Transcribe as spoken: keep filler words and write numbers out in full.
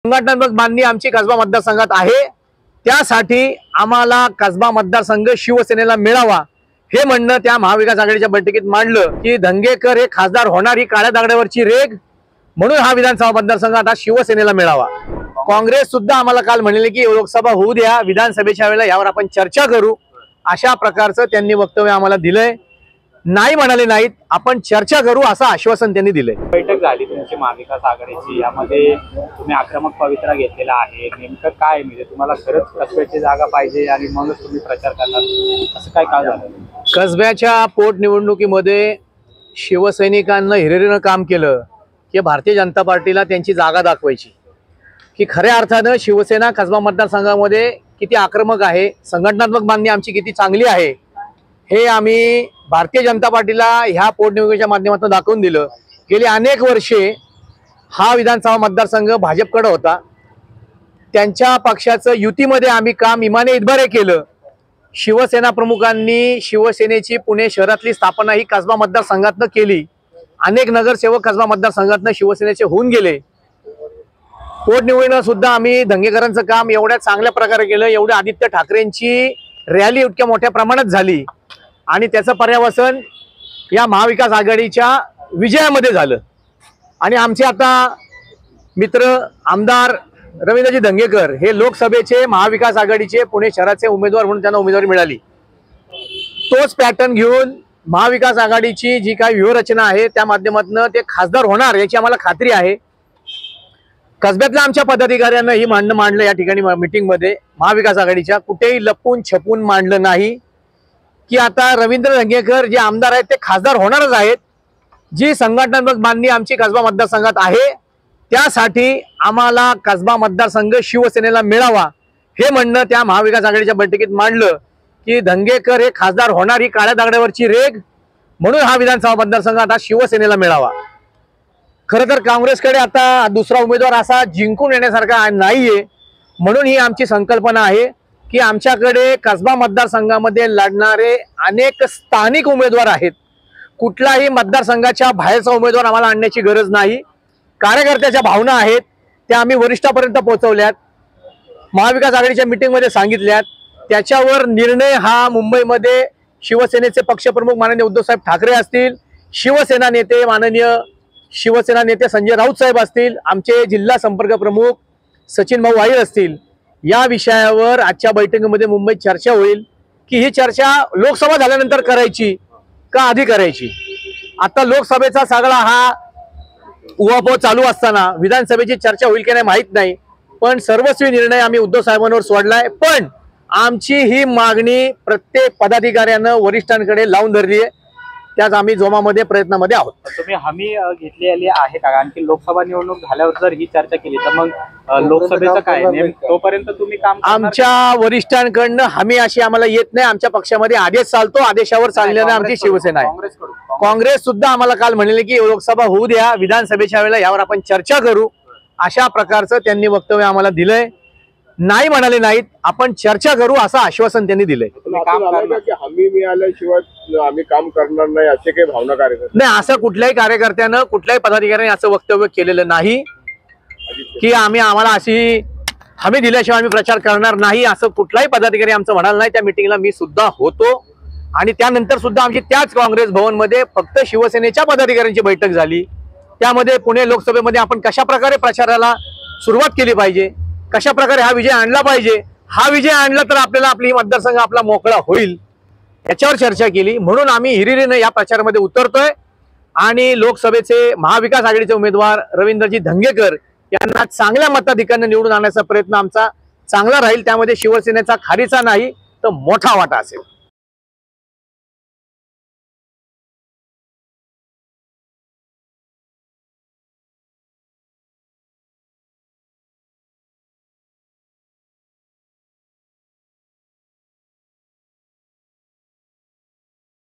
संघटनात्मक बांधणी आमची कसबा मतदारसंघात आहे, त्यासाठी आम्हाला कसबा मतदारसंघ शिवसेनेला मिळावा हे म्हणणं त्या महाविकास आघाडीच्या बैठकीत मांडलं की धंगेकर हे खासदार होणार ही काळ्या दगडावरची रेग, म्हणून हा विधानसभा मतदारसंघ आता शिवसेनेला मिळावा। काँग्रेस सुद्धा आम्हाला काल म्हणले की लोकसभा होऊ द्या, विधानसभेच्या वेळेला यावर आपण चर्चा करू, अशा प्रकारचं त्यांनी वक्तव्य आम्हाला दिलंय। नाही म्हणाले नाहीत, आपण चर्चा करू असं आश्वासन त्यांनी दिले। बैठक झाली तुमची महाविकास आघाडीची, यामध्ये तुम्ही आक्रमक पवित्रा घेतलेला आहे, नेमकं काय म्हणजे तुम्हाला खरंच कसब्याची जागा पाहिजे आणि मगच तुम्ही प्रचार करणार, असं काय काय झालं? कसब्याच्या पोटनिवडणुकीमध्ये शिवसैनिकांना हिरिरीनं काम केलं की भारतीय जनता पार्टीला त्यांची जागा दाखवायची, की खऱ्या अर्थानं शिवसेना कसबा मतदारसंघामध्ये किती आक्रमक आहे, संघटनात्मक बांधणी आमची किती चांगली आहे हे आम्ही भारतीय जनता पार्टीला ह्या पोटनिवडणुकीच्या माध्यमातून दाखवून दिलं। गेली अनेक वर्षे हा विधानसभा मतदारसंघ भाजपकडे होता, त्यांच्या पक्षाचं युतीमध्ये आम्ही काम इमाने इतबारे केलं। शिवसेना प्रमुखांनी शिवसेनेची पुणे शहरातली स्थापना ही कसबा मतदारसंघातनं केली, अनेक नगरसेवक कसबा मतदारसंघातनं शिवसेनेचे होऊन गेले। पोटनिवडणुकीत सुद्धा आम्ही धंगेकरांचं काम एवढ्या चांगल्या प्रकारे केलं, एवढ्या आदित्य ठाकरेंची रॅली इतक्या मोठ्या प्रमाणात झाली आणि त्याचं पर्यावसन या महाविकास आघाडीच्या विजयामध्ये झालं। आणि आमचे आता मित्र आमदार रवींद्रजी धंगेकर हे लोकसभेचे महाविकास आघाडीचे पुणे शहराचे उमेदवार म्हणून त्यांना उमेदवारी मिळाली। तोच पॅटर्न घेऊन महाविकास आघाडीची जी काही व्यूहरचना आहे त्या माध्यमातून ते खासदार होणार याची आम्हाला खात्री आहे। कसब्यातल्या आमच्या पदाधिकाऱ्यांना ही मांडणं मांडलं या ठिकाणी मीटिंगमध्ये, महाविकास आघाडीच्या कुठेही लपून छपून मांडलं नाही की आता रवींद्र धंगेकर जे आमदार आहेत ते खासदार होणारच आहेत। जी संघटनात्मक बांधणी आमची कसबा मतदारसंघात आहे, त्यासाठी आम्हाला कसबा मतदारसंघ शिवसेनेला मिळावा हे म्हणणं त्या महाविकास आघाडीच्या बैठकीत मांडलं की धंगेकर हे खासदार होणार ही काळ्या दगडावरची रेग, म्हणून हा विधानसभा मतदारसंघ आता शिवसेनेला मिळावा। खरं तर काँग्रेसकडे आता दुसरा उमेदवार असा जिंकून येण्यासारखा नाहीये, म्हणून ही आमची संकल्पना आहे की आमच्याकडे कसबा मतदारसंघामध्ये लढणारे अनेक स्थानिक उमेदवार आहेत, कुठलाही मतदारसंघाच्या बाहेरचा उमेदवार आम्हाला आणण्याची गरज नाही। कार्यकर्त्याच्या भावना आहेत त्या आम्ही वरिष्ठापर्यंत पोहोचवल्यात, महाविकास आघाडीच्या मीटिंगमध्ये सांगितल्यात, त्याच्यावर निर्णय हा मुंबईमध्ये शिवसेनेचे पक्षप्रमुख माननीय उद्धवसाहेब ठाकरे असतील, शिवसेना नेते माननीय शिवसेना नेते संजय राऊत साहेब असतील, आमचे जिल्हा संपर्क प्रमुख सचिन भाऊ वाईर असतील, या विषयावर आजच्या बैठकीमध्ये मुंबईत चर्चा होईल की ही चर्चा लोकसभा झाल्यानंतर करायची का आधी करायची। आता लोकसभेचा सगळा हा उहापोह चालू असताना विधानसभेची चर्चा होईल की नाही माहित नाही, पण सर्वस्वी निर्णय आम्ही उद्धव साहेबांवर सोडलाय। पण आमची ही मागणी प्रत्येक पदाधिकाऱ्यानं वरिष्ठांकडे लावून धरली आहे, त्याच आम्ही जोमामध्ये प्रयत्नामध्ये आहोत। तुम्ही हमी घेतलेली आहे का? आणखी लोकसभा निवडणूक झाल्यावर जर ही चर्चा केली तर मग लोकसभेचं काय नेमकं तोपर्यंत तुम्ही काम? आमच्या वरिष्ठांकडनं हमी अशी आम्हाला येत नाही, आमच्या पक्षामध्ये आदेश चालतो, आदेशावर चाललेलं आमची शिवसेना आहे। काँग्रेस सुद्धा आम्हाला काल म्हणले की लोकसभा होऊ द्या, विधानसभेच्या वेळेला यावर आपण चर्चा करू, अशा प्रकारचं त्यांनी वक्तव्य आम्हाला दिलंय। नाही म्हणाले नाहीत, आपण चर्चा करू असं आश्वासन त्यांनी दिलंय। हमी मिळाल्याशिवाय आम्ही काम करणार नाही असे काही भावना कार्यकर्ते नाही, असं कुठल्याही कार्यकर्त्यानं कुठल्याही पदाधिकाऱ्याने असं वक्तव्य केलेलं नाही की आम्ही आम्हाला अशी हमी दिल्याशिवाय आम्ही प्रचार करणार नाही, असं कुठलाही पदाधिकारी आमचं म्हणाल नाही। त्या मिटिंगला मी सुद्धा होतो आणि त्यानंतर सुद्धा आमची त्याच काँग्रेस भवनमध्ये फक्त शिवसेनेच्या पदाधिकाऱ्यांची बैठक झाली, त्यामध्ये पुणे लोकसभेमध्ये आपण कशा प्रकारे प्रचाराला सुरुवात केली पाहिजे, कशा प्रकारे हा विजय आणला पाहिजे, हा विजय आणला तर आपल्याला आपली मतदारसंघ आपला मोकळा होईल याच्यावर चर्चा केली। म्हणून आम्ही हिरिरीने या प्रचारामध्ये उतरतोय आणि लोकसभेचे महाविकास आघाडीचे उमेदवार रवींद्रजी धंगेकर यांना चांगल्या मताधिक्याने निवडून आणण्याचा प्रयत्न आमचा चांगला राहील, त्यामध्ये शिवसेनेचा खारीचा नाही तर मोठा वाटा असेल।